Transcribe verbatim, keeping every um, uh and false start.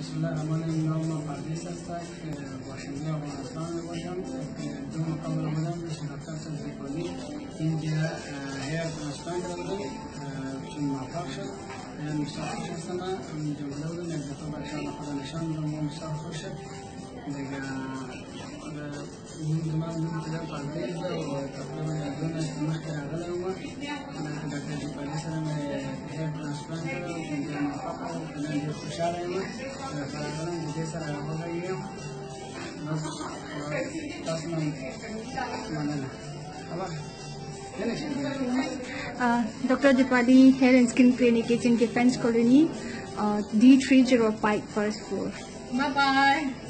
بسم الله الرحمن الرحیم. نام پردیس است که باشنده افغانستان باشم که دو مقابل بودم مثل دکتر تزریقانی اینجا هیر ترانسپلانت کردم چون موفق شد یعنی مستحق شدم اینجا بودم یک دفعه برشان خدا نشان دادم و مستحق خوش شد دیگه این زمان میتونم پردیس و تقریبا دو نست مخکر اغلا و دکتر تزریقانی سرم هیر ترانسپلانت کردم اینجا موفق و اینجا خوشحال ایم فرقاً دیگه سر آقا بگیم بس دست من مننه Uh, Doctor Dipali, Hair and Skin Clinic is in Defense Colony, uh, D three oh five, first floor. Bye bye.